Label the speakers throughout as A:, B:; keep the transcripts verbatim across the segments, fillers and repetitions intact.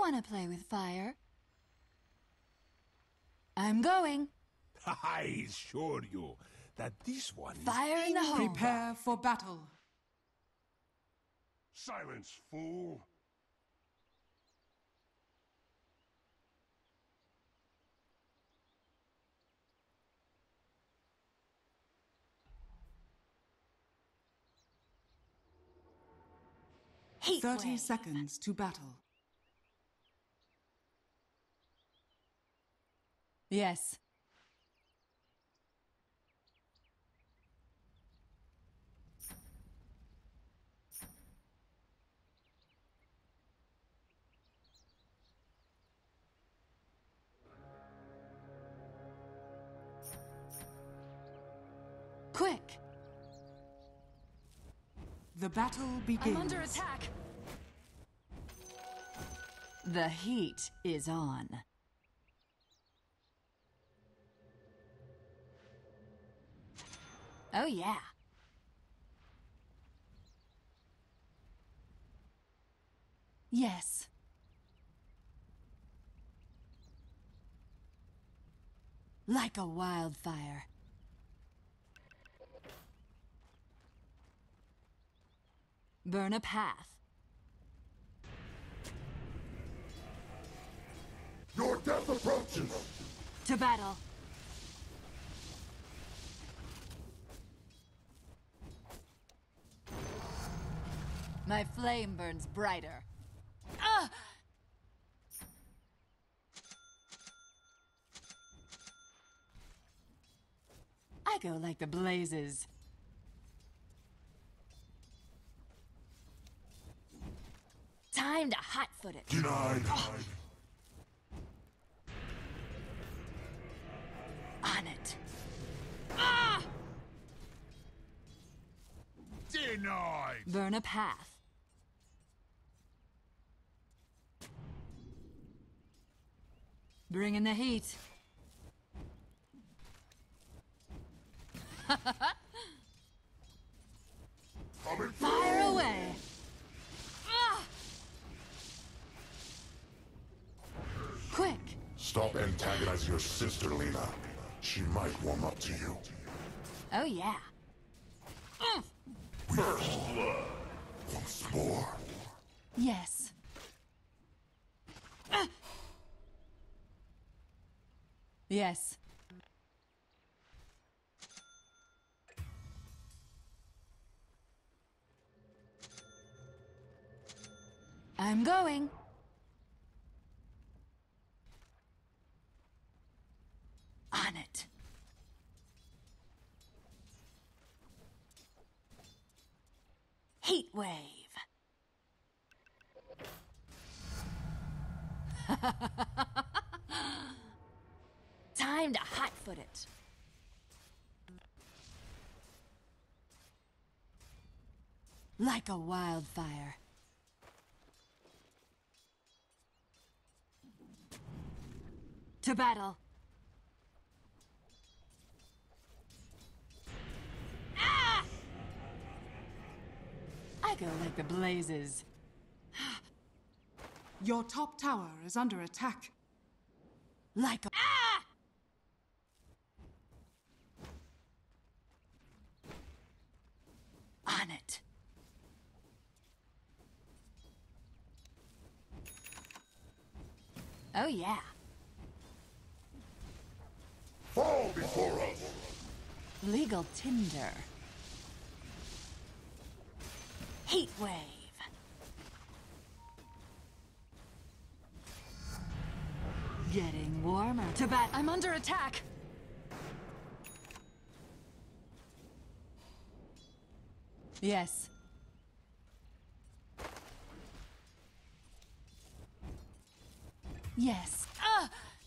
A: Wanna play with fire? I'm going.
B: I assure you that this one is...
A: Fire in the hole.
C: Prepare for battle.
D: Silence, fool!
A: Heat
C: Thirty
A: wave.
C: seconds to battle.
A: Yes. Quick!
C: The battle begins.
A: I'm under attack! The heat is on. Oh yeah. Yes. Like a wildfire. Burn a path.
D: Your death approaches!
A: To battle. My flame burns brighter. Ah! I go like the blazes. Time to hot-foot it.
D: Denied!
A: Oh. On it. Ah!
B: Denied!
A: Burn a path. Bring in the heat.
D: Coming
A: Fire away. Ah! Quick.
D: Stop antagonizing your sister, Lena. She might warm up to you.
A: Oh yeah. Mm.
D: First blood. Once more.
A: Yes. Ah! Yes. I'm going. On it. Heat wave. Time to hot-foot it. Like a wildfire. To battle. Ah! I go like the blazes.
C: Your top tower is under attack.
A: Like a... Ah! On it. Oh yeah.
D: Fall before us!
A: Legal tinder. Heat wave. Getting warmer. To bat. I'm under attack. Yes. Yes. Ah!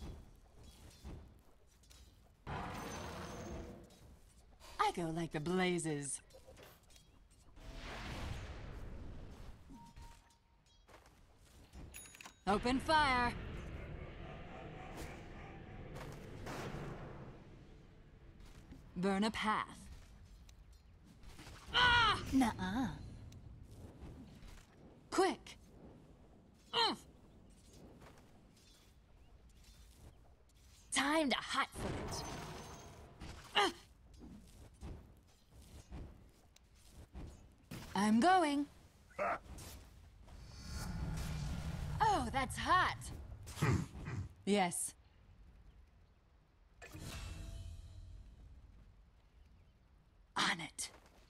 A: I go like the blazes. Open fire. Burn a path. Ah! Nuh-uh. Quick. Mm. I'm going. Oh, that's hot. Yes. On it.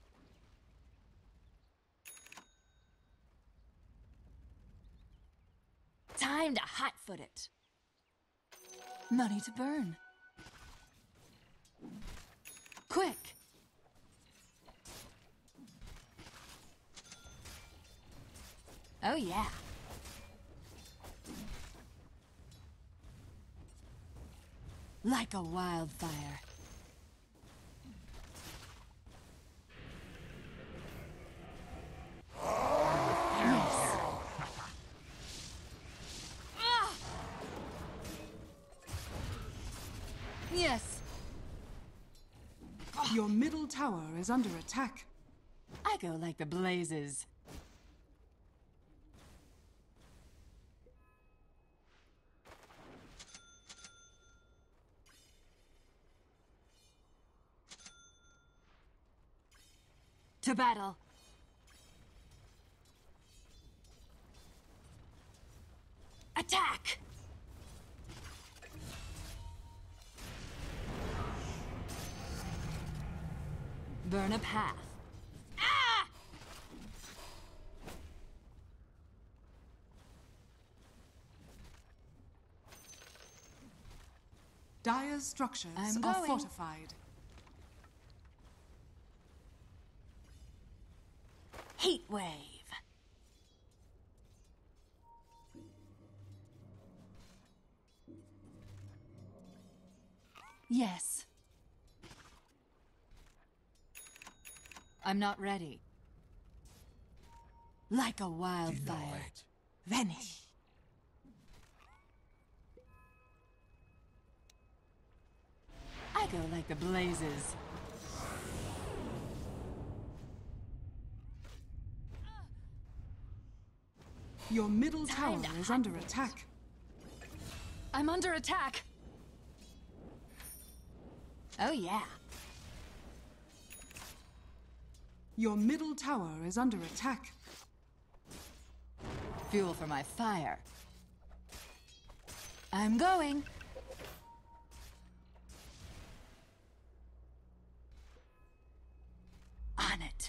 A: Time to hotfoot it. Money to burn. Quick. Oh yeah. Like a wildfire. Yes. Ah! Yes.
C: Your middle tower is under attack.
A: I go like the blazes. To battle. Attack! Burn a path. Ah!
C: Dire's structures
A: I'm
C: are
A: going.
C: fortified.
A: Heat wave. Yes. I'm not ready. Like a wildfire.
B: Denied.
A: Vanish. I go like the blazes.
C: Your middle
A: Time
C: tower
A: to
C: is
A: hunt
C: under
A: it.
C: attack.
A: I'm under attack. Oh yeah.
C: Your middle tower is under attack.
A: Fuel for my fire. I'm going. On it.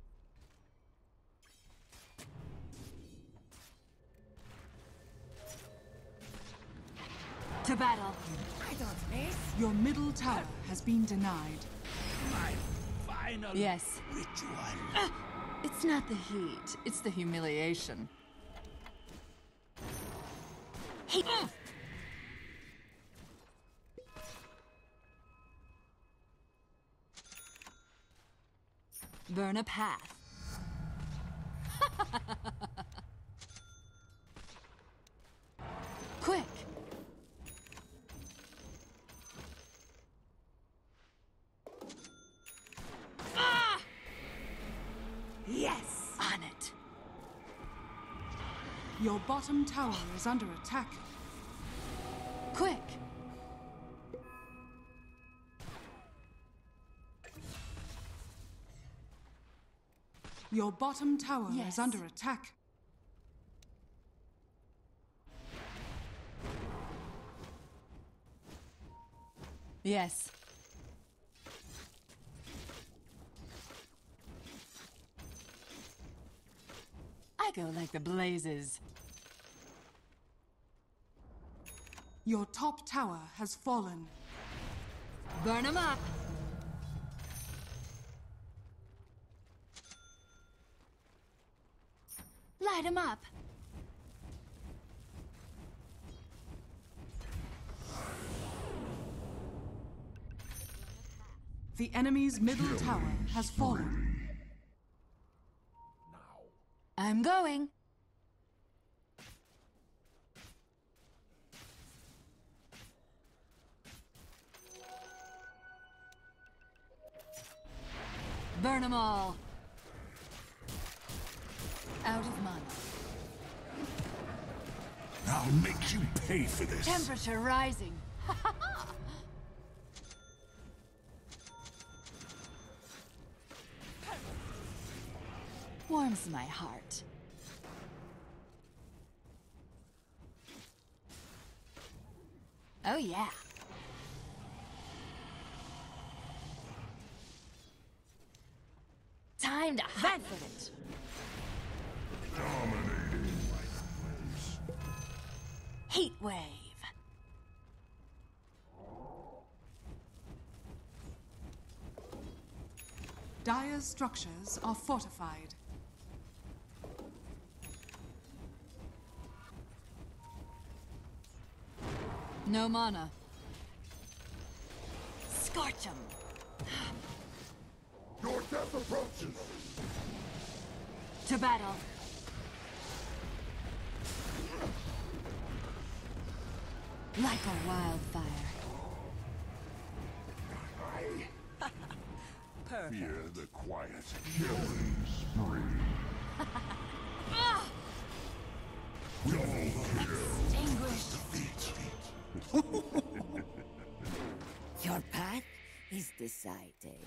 A: To battle. I don't miss.
C: Your middle tower has been denied.
B: My final
A: Yes.
B: ritual.
A: It's not the heat, it's the humiliation. Heat. Burn a path. Quick. Ah! Yes. On it.
C: Your bottom tower is under attack.
A: Quick.
C: Your bottom tower
A: Yes.
C: is under attack.
A: Yes. I go like the blazes.
C: Your top tower has fallen.
A: Burn them up. Light them up.
C: The enemy's middle tower has fallen.
B: Now.
A: I'm going. Burn them all. Out of mana.
B: I'll make you pay for this.
A: Temperature rising. warms my heart. Oh yeah. Time to hunt for it. Heat wave.
C: Dire's structures are fortified.
A: No mana. Scorch 'em.
D: Your death approaches!
A: To battle. Like a wildfire. Perfect.
D: Fear the quiet. Killing spree. Double kill.
A: Extinguished.
E: Your path is decided.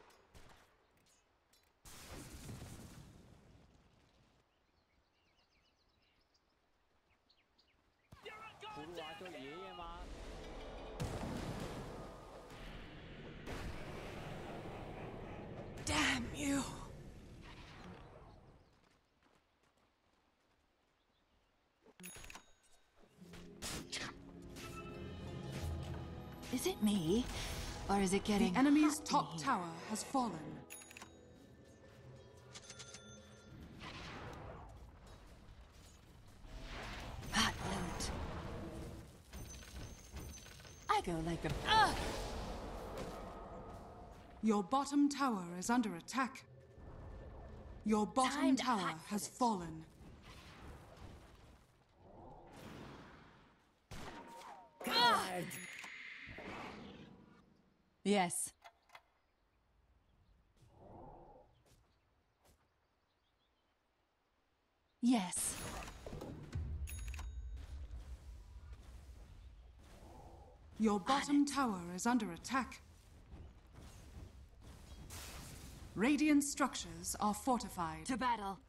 A: Damn you. Is it me? Or is it getting
C: The enemy's
A: hot in
C: top
A: here?
C: tower has fallen.
A: Hot loot. I go like a... Ugh!
C: Your bottom tower is under attack. Your bottom
A: Time to
C: tower
A: hot
C: has
A: foot it.
C: fallen.
E: Guard!
A: Yes. Yes.
C: Your bottom tower is under attack. Radiant structures are fortified.
A: To battle.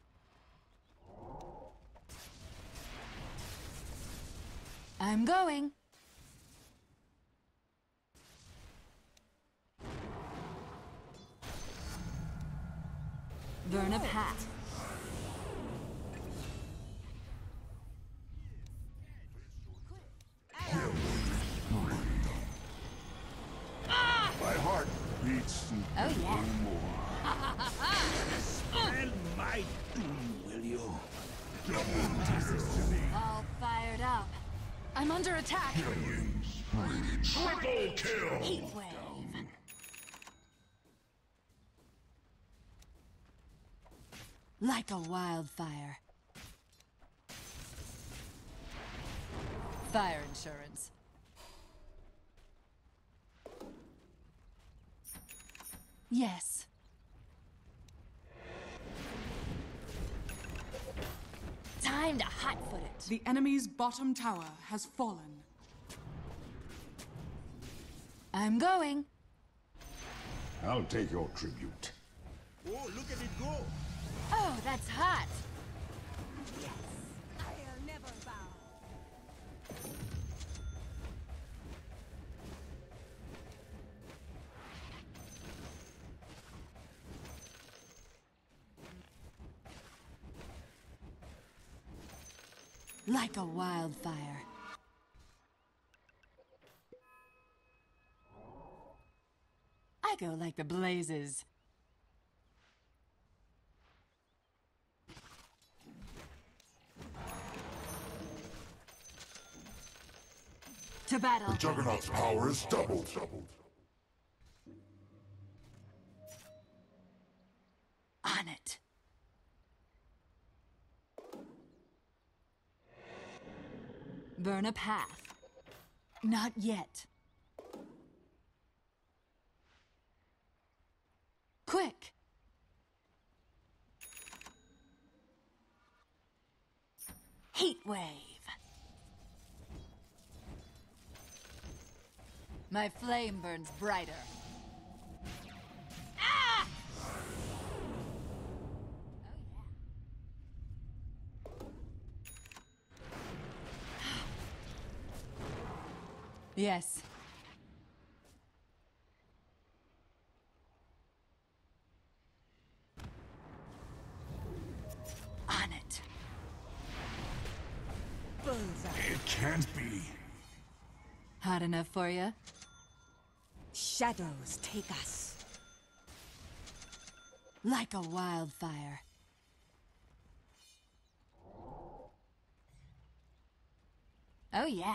A: I'm going. Burn a path.
D: My heart beats
A: Oh yeah.
D: no more.
B: Smell my doom, will you?
A: All fired up. I'm under attack.
D: Triple kill!
A: Heat wave. Like a wildfire. Fire insurance. Yes. Time to hotfoot it.
C: The enemy's bottom tower has fallen.
A: I'm going.
D: I'll take your tribute.
B: Oh, look at it go!
A: Oh, that's hot.
E: I'll never bow.
A: Like a wildfire. I go like the blazes. To battle.
D: The Juggernaut's power is doubled.
A: On it. Burn a path. Not yet. Quick! Heat wave. My flame burns brighter. Ah! Oh Yes. On it.
B: It can't be.
A: Hot enough for you?
E: Shadows take us.
A: Like a wildfire. Oh yeah.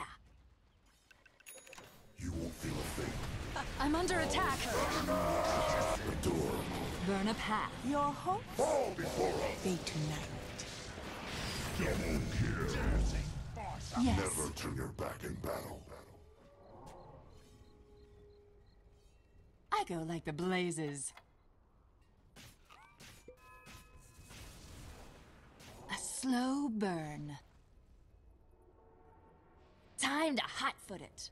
D: You won't feel a thing.
A: I'm under attack.
D: The door.
A: Burn a path.
E: Your hope
D: Fall before us.
E: fade tonight.
D: Double kill.
A: Yes.
D: Never turn your back in battle.
A: I go like the blazes. A slow burn. Time to hot-foot it.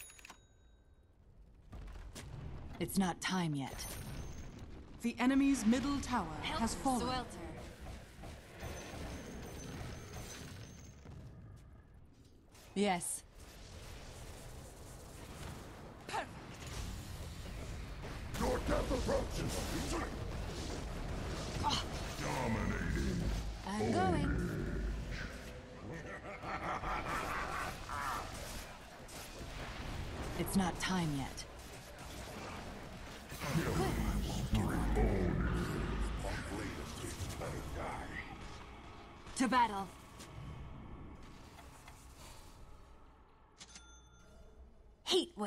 A: It's not time yet.
C: The enemy's middle tower has fallen.
A: Swelter. Yes.
D: Your death approaches. Dominating.
A: I'm going. It's not time yet. To battle. Heat wave.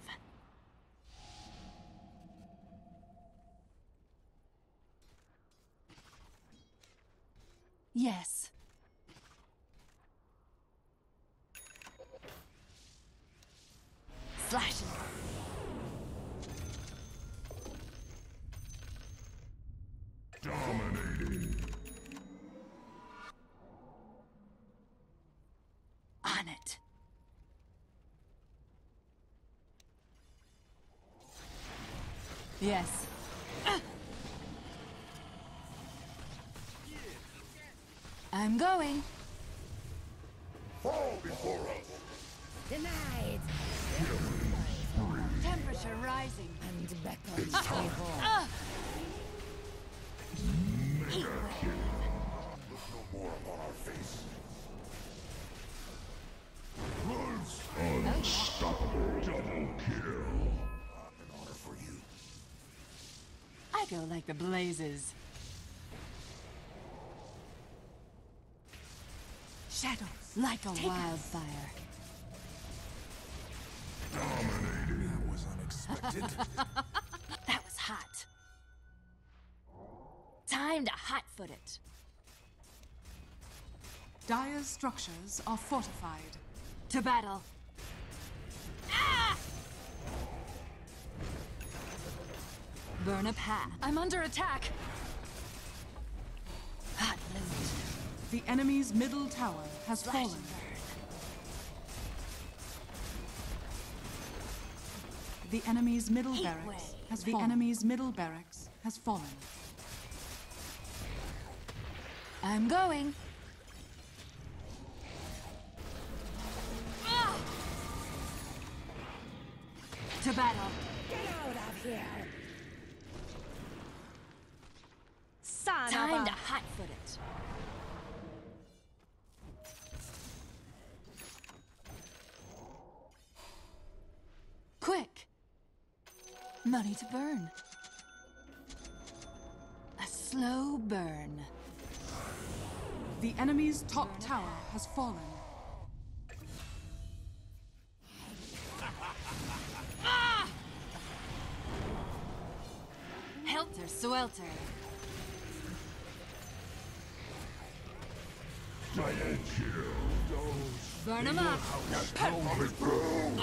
A: Yes. Slashing.
D: Dominating.
A: On it. Yes. I'm going.
D: Fall before us.
E: Denied.
A: Temperature rising.
E: And beckons
D: It's time.
A: Ah! Heat wave.
D: Look no more upon our face. Unstoppable. Double kill. An honor for you.
A: I go like the blazes.
E: shadows.
A: Like a
E: Take
A: wildfire.
D: Dominating.
B: That was unexpected.
A: That was hot. Time to hot-foot it.
C: Dire's structures are fortified.
A: To battle. Ah! Burn a path. I'm under attack. Hot loot.
C: The enemy's middle tower has
A: Slash
C: fallen.
A: and burn.
C: The enemy's middle
A: Heat
C: barracks
A: wave.
C: has
A: The
C: the enemy's middle barracks has fallen.
A: I'm going. Ah! To battle.
E: Get out of here! Son
A: Time
E: of
A: to
E: a...
A: hot-foot it. Quick! Money to burn. A slow burn.
C: The enemy's top tower has fallen.
A: Helter Swelter.
D: Double kill.
A: Burn them up.
D: Coming through.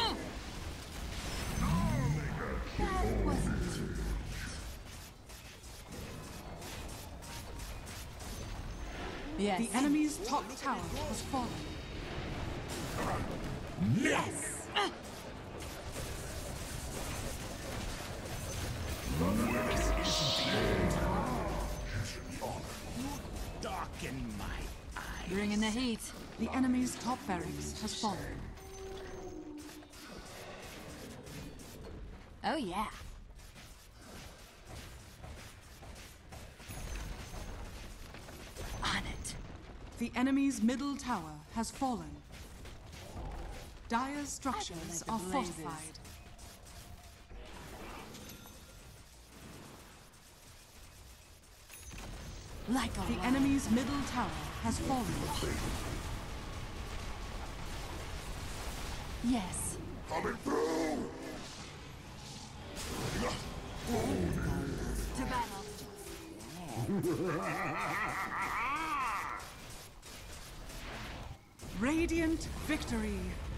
A: That wasn't too bad. Yes.
C: The enemy's top tower has fallen.
A: Yes.
B: Darken my eyes.
A: Bring in the heat.
C: The enemy's top barracks has fallen.
A: Oh, yeah. On it.
C: The enemy's middle tower has fallen. Dire's structures
A: the
C: are
A: blazes.
C: fortified.
A: Like a
C: The
A: lion.
C: enemy's middle tower has fallen.
A: Yes.
D: Coming through!
A: To battle.
C: Radiant victory!